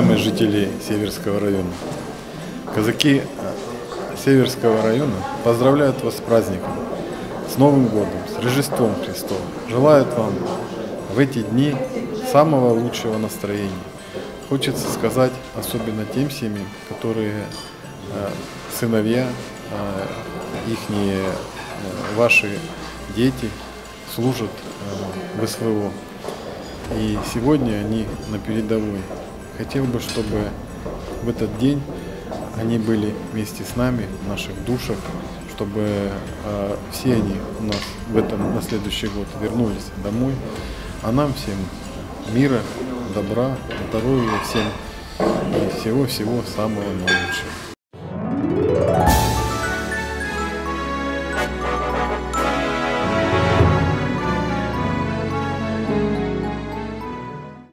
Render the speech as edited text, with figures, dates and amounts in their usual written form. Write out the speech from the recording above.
Уважаемые жители Северского района, казаки Северского района поздравляют вас с праздником, с Новым годом, с Рождеством Христовым. Желают вам в эти дни самого лучшего настроения. Хочется сказать особенно тем семьям, которые сыновья, ихние, ваши дети служат в СВО. И сегодня они на передовой. Хотел бы, чтобы в этот день они были вместе с нами, в наших душах, чтобы все они у нас на следующий год вернулись домой. А нам всем мира, добра, здоровья всем и всего-всего самого наилучшего.